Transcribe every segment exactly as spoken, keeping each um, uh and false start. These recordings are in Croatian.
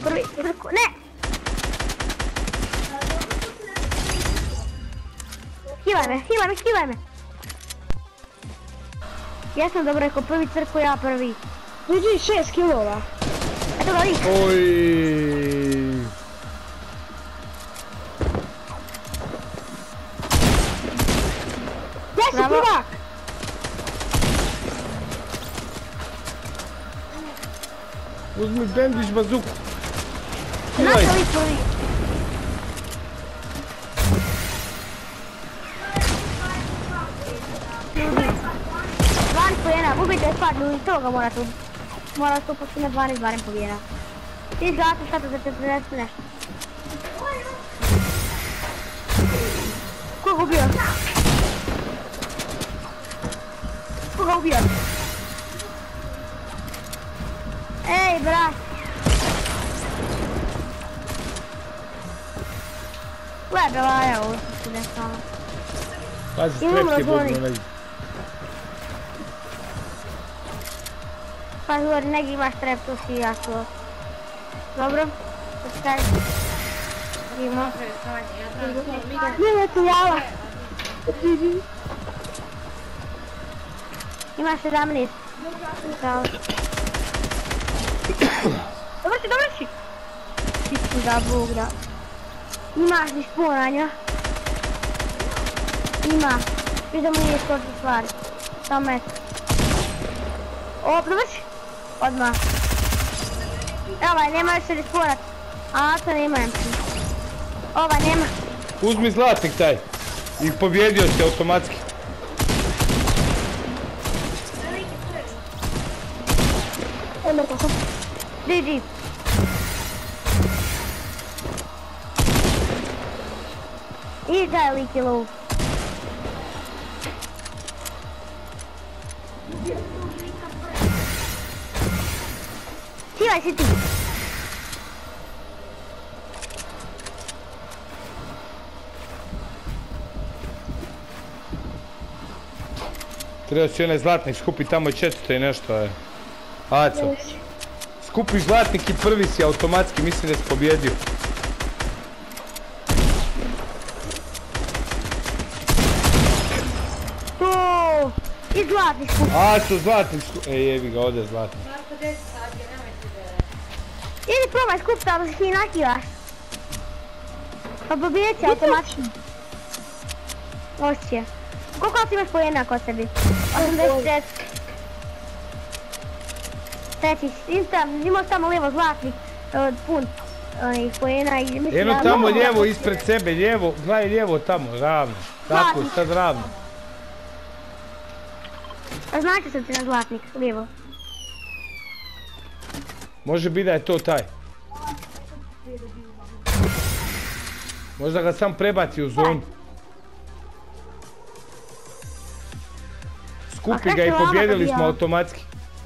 prvi, ne! Hivaj me, hivaj me, hivaj me! Ja sam dobro rekao, prvi crku, ja prvi. Uđi šest kilova. Eto ga lik. Oj. Ja si prvak! Uzmi bendić bazuku. Naša lik prvi. dvanaest pojena, ubijte spad ljudi, to ga mora tu. Mora to posljedno dvanaest barem pobjena. Ti izgledati šta to da te prinesti nešto. Ko ga ubio? Ko ga ubio? Ej, brat! Gleda vaja ovo što se desalo. Pazi, trepke budno negdje. Pa govori, negdje imaš trep, to si ja to. Dobro? To se kaži. Ima. Nema tu jala. Ima sedamnaest. Dobro si, dobro si. Ti si da Bog da. Imaš ni sponanja. Ima. Vidim nije skoči stvari. Samo met. O, dobro si. Odmah. Ovaj, nema još se responat. A, to nema M P. Ovaj, nema. Uzmi zlatnik taj. I pobjedio si automatski. Eme kako? G G. I taj lik je low. Sivaj si ti. Treba si onaj zlatnik skupi tamo četvrto i nešto je. Aco. Skupi zlatnik i prvi si automatski, mislim da si pobjedio. To. I zlatnik skup. Aco, zlatnik skupi. E, jebi ga, ovdje je zlatnik. Idi probaj skup tamo da si i nakivaš. Pa pobjedit će automatično. Ošće. Koliko ti imaš pojena kod sebi? osamdeset šest. Treći, imaš tamo lijevo zlatnik, pun onih pojena i mislim da... Eno tamo lijevo ispred sebe, lijevo, gledaj lijevo tamo, ravno. Tako, sad ravno. Označio sam ti na zlatnik, lijevo. Može biti da je to taj. Možda ga sam prebaci u zonu. Skupi ga i pobjedili smo automatski.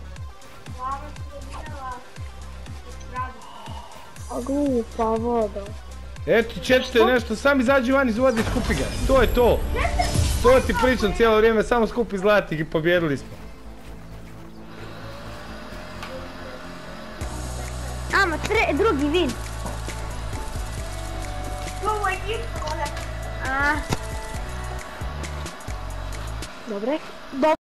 A glupa voda. Eto, četvrto je nešto, sam izađi van iz vode i skupi ga. To je to. To ti pričam cijelo vrijeme, samo skupi zlatnik i pobjedili smo. Amo, drugi win. Ovo je isto, Dobre.